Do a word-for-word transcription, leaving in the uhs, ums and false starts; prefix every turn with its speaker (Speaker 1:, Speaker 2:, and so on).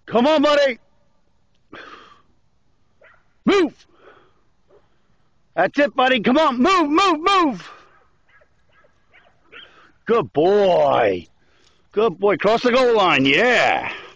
Speaker 1: Come on, buddy. Move. That's it, buddy. Come on. Move, move, move. Good boy. Good boy. Cross the goal line. Yeah.